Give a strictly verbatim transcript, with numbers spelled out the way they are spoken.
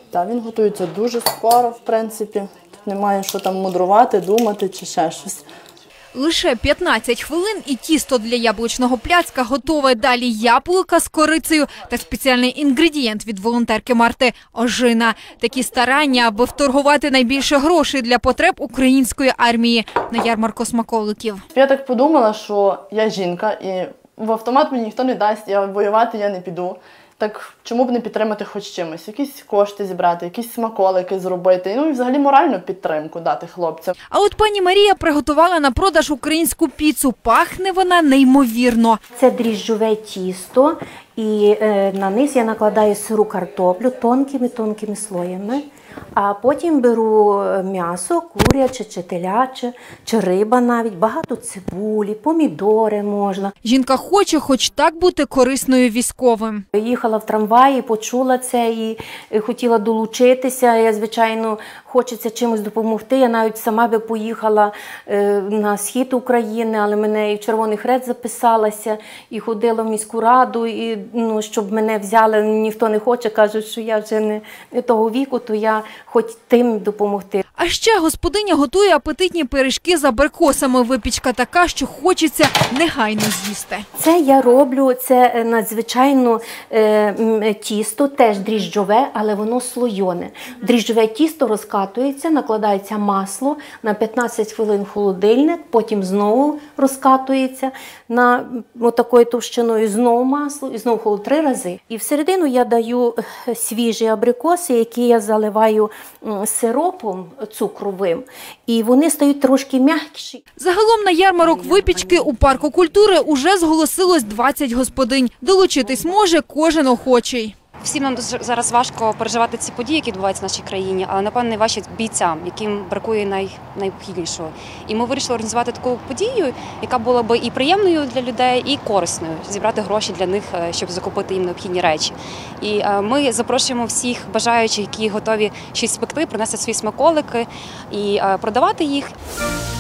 Та він готується дуже скоро, в принципі. Тут немає що там мудрувати, думати чи ще щось. Лише п'ятнадцять хвилин і тісто для яблучного пляцка готове. Далі яблука з корицею та спеціальний інгредієнт від волонтерки Марти – ожина. Такі старання, аби вторгувати найбільше грошей для потреб української армії на ярмарку смаколиків. Я так подумала, що я жінка і в автомат мені ніхто не дасть, я воювати я не піду. Так чому б не підтримати хоч чимось? Якісь кошти зібрати, якісь смаколики зробити, ну і взагалі моральну підтримку дати хлопцям. А от пані Марія приготувала на продаж українську піцу. Пахне вона неймовірно. Це дріжджове тісто і е, на низ я накладаю сиру картоплю тонкими-тонкими слоями. А потім беру м'ясо, куряче, чи теляче, чи риба навіть, багато цибулі, помідори можна. Жінка хоче хоч так бути корисною військовим. Їхала в трамваї, почула це і хотіла долучитися. Я, звичайно, хочеться чимось допомогти. Я навіть сама би поїхала на схід України, але мене і в Червоний Хрест записалася, і ходила в міську раду, і, ну, щоб мене взяли, ніхто не хоче, кажуть, що я вже не, не того віку, то я хоч тим допомогти. А ще господиня готує апетитні пиріжки з абрикосами. Випічка така, що хочеться негайно з'їсти. Це я роблю, це надзвичайно е, тісто, теж дріжджове, але воно слойоне. Дріжджове тісто розкатується, накладається масло, на п'ятнадцять хвилин в холодильник, потім знову розкатується на отакою товщиною, знову масло, і знову холод три рази. І всередину я даю свіжі абрикоси, які я заливаю сиропом цукровим, і вони стають трошки м'якші. Загалом на ярмарок випічки у парку культури уже зголосилось двадцять господинь. Долучитись може кожен охочий. Всім нам зараз важко переживати ці події, які відбуваються в нашій країні, але, напевно, найважче бійцям, яким бракує най, найнеобхіднішого. І ми вирішили організувати таку подію, яка була б і приємною для людей, і корисною, зібрати гроші для них, щоб закупити їм необхідні речі. І ми запрошуємо всіх бажаючих, які готові щось спекти, принести свої смаколики і продавати їх.